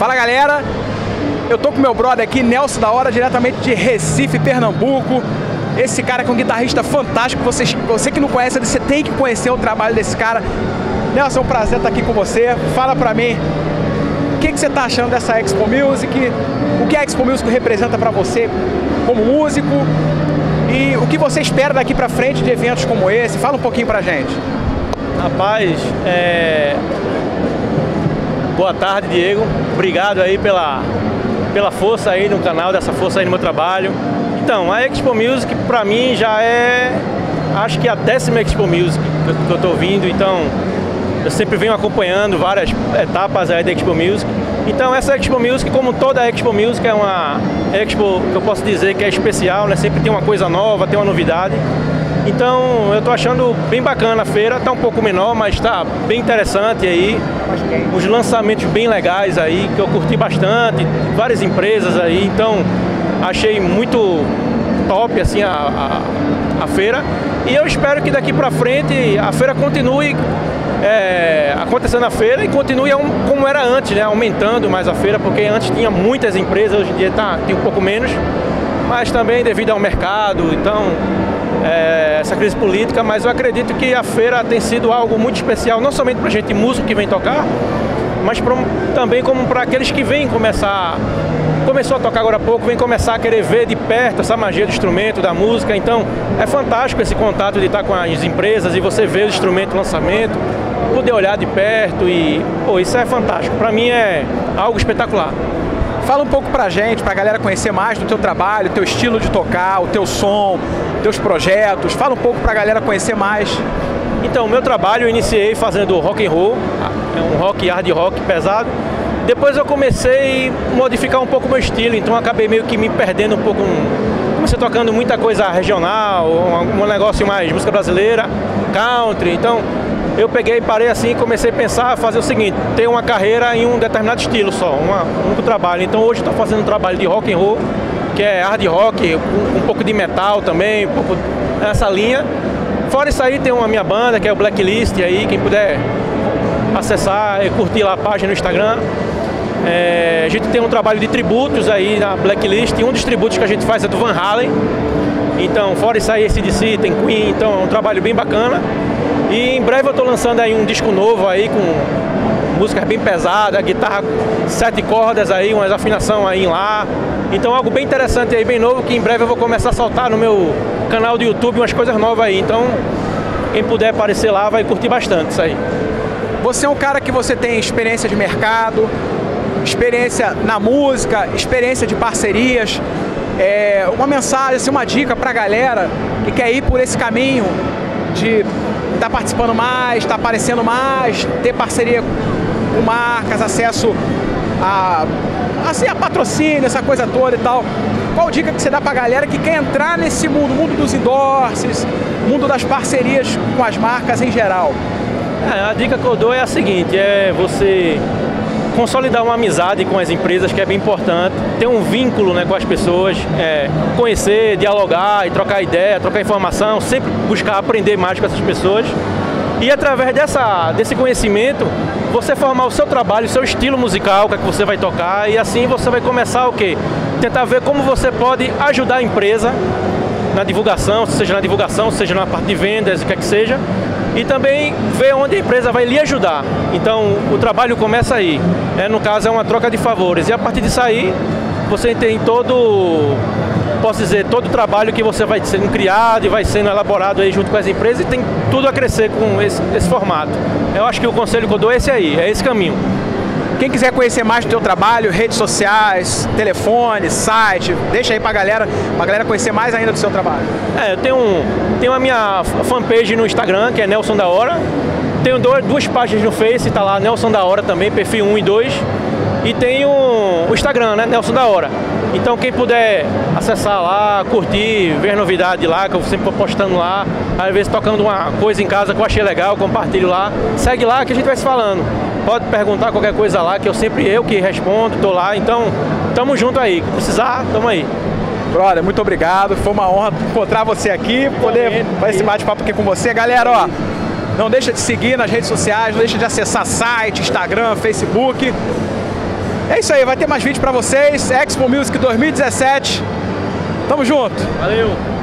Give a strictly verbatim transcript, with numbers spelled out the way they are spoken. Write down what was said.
Fala galera, eu tô com meu brother aqui, Nelson da Hora, diretamente de Recife, Pernambuco. Esse cara que é um guitarrista fantástico, você, você que não conhece, você tem que conhecer o trabalho desse cara. Nelson, é um prazer estar aqui com você. Fala pra mim, o que, que você tá achando dessa Expo Music? O que a Expo Music representa pra você como músico? E o que você espera daqui pra frente de eventos como esse? Fala um pouquinho pra gente. Rapaz, é... boa tarde, Diego. Obrigado aí pela, pela força aí no canal, dessa força aí no meu trabalho. Então, a Expo Music pra mim já é, acho que a décima Expo Music que eu tô vindo, então eu sempre venho acompanhando várias etapas aí da Expo Music. Então essa Expo Music, como toda Expo Music, é uma Expo que eu posso dizer que é especial, né? Sempre tem uma coisa nova, tem uma novidade. Então eu tô achando bem bacana a feira, tá um pouco menor, mas tá bem interessante aí. Os lançamentos bem legais aí, que eu curti bastante, várias empresas aí, então achei muito top assim a, a, a feira. E eu espero que daqui pra frente a feira continue é, acontecendo a feira e continue como era antes, né? Aumentando mais a feira, porque antes tinha muitas empresas, hoje em dia tá, tem um pouco menos, mas também devido ao mercado, então É, essa crise política, mas eu acredito que a feira tem sido algo muito especial, não somente para a gente músico que vem tocar, mas pra, também como para aqueles que vêm começar, começou a tocar agora há pouco, vem começar a querer ver de perto essa magia do instrumento, da música. Então é fantástico esse contato de estar com as empresas e você ver o instrumento, o lançamento, poder olhar de perto e, pô, isso é fantástico, para mim é algo espetacular. Fala um pouco pra gente, pra galera conhecer mais do teu trabalho, teu estilo de tocar, o teu som, teus projetos. Fala um pouco pra galera conhecer mais. Então, o meu trabalho eu iniciei fazendo rock and roll, é um rock, hard rock pesado. Depois eu comecei a modificar um pouco o meu estilo, então acabei meio que me perdendo um pouco. Comecei tocando muita coisa regional, um, um negócio mais música brasileira, country, então eu peguei, parei assim e comecei a pensar, a fazer o seguinte, ter uma carreira em um determinado estilo só, uma, um único trabalho. Então hoje estou fazendo um trabalho de rock and roll, que é hard rock, um, um pouco de metal também, um pouco nessa linha. Fora isso aí tem uma minha banda, que é o Blacklist, aí quem puder acessar e curtir lá a página no Instagram. É, a gente tem um trabalho de tributos aí na Blacklist, e um dos tributos que a gente faz é do Van Halen. Então, fora isso aí, A C D C, tem Queen, então é um trabalho bem bacana. E em breve eu estou lançando aí um disco novo aí com músicas bem pesadas, guitarra sete cordas aí, umas afinação aí lá. Então algo bem interessante aí, bem novo, que em breve eu vou começar a soltar no meu canal do YouTube umas coisas novas aí. Então quem puder aparecer lá vai curtir bastante isso aí. Você é um cara que você tem experiência de mercado, experiência na música, experiência de parcerias. É, uma mensagem, assim, uma dica pra galera que quer ir por esse caminho de estar participando mais, estar aparecendo mais, ter parceria com marcas, acesso a, assim, a patrocínio, essa coisa toda e tal. Qual dica que você dá pra galera que quer entrar nesse mundo, mundo dos endorses, mundo das parcerias com as marcas em geral? É, a dica que eu dou é a seguinte, é você consolidar uma amizade com as empresas, que é bem importante, ter um vínculo, né, com as pessoas, é, conhecer, dialogar e trocar ideia, trocar informação, sempre buscar aprender mais com essas pessoas. E através dessa, desse conhecimento, você formar o seu trabalho, o seu estilo musical, que é que você vai tocar, e assim você vai começar o quê? Tentar ver como você pode ajudar a empresa na divulgação, seja na divulgação, seja na parte de vendas, o que é que seja, e também ver onde a empresa vai lhe ajudar. Então o trabalho começa aí, né? No caso é uma troca de favores, e a partir disso aí você tem todo, posso dizer, todo o trabalho que você vai sendo criado e vai sendo elaborado aí junto com as empresas, e tem tudo a crescer com esse, esse formato. Eu acho que o conselho que eu dou é esse aí, é esse caminho. Quem quiser conhecer mais do teu trabalho, redes sociais, telefone, site, deixa aí pra galera, pra galera conhecer mais ainda do seu trabalho. É, eu tenho, um, tenho a minha fanpage no Instagram, que é Nelson da Hora. Tenho dois, duas páginas no Face, tá lá Nelson da Hora também, perfil um e dois. E tenho o Instagram, né, Nelson da Hora. Então quem puder acessar lá, curtir, ver novidade lá, que eu sempre vou postando lá, às vezes tocando uma coisa em casa que eu achei legal, compartilho lá. Segue lá que a gente vai se falando. Pode perguntar qualquer coisa lá, que eu sempre eu que respondo, tô lá. Então, tamo junto aí. Se precisar, tamo aí. Brother, muito obrigado. Foi uma honra encontrar você aqui, poder fazer esse bate-papo aqui com você. Galera, ó, não deixa de seguir nas redes sociais, não deixa de acessar site, Instagram, Facebook. É isso aí, vai ter mais vídeo pra vocês. Expo Music dois mil e dezessete. Tamo junto. Valeu.